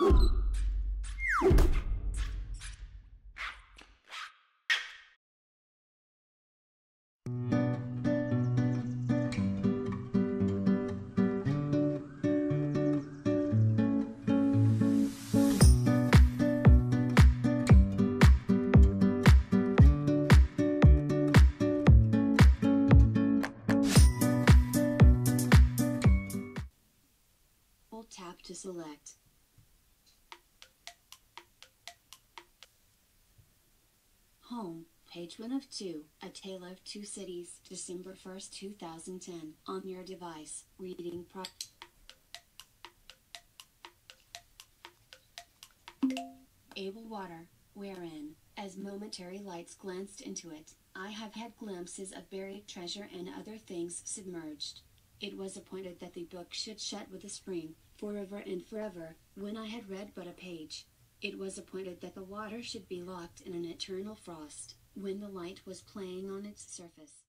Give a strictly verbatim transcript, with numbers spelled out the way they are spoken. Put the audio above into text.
Tap to select. Home, page one of two, A Tale of Two Cities, December first two thousand ten, on your device, reading pro- Able water, wherein, as momentary lights glanced into it, I have had glimpses of buried treasure and other things submerged. It was appointed that the book should shut with a spring, forever and forever, when I had read but a page. It was appointed that the water should be locked in an eternal frost, when the light was playing on its surface.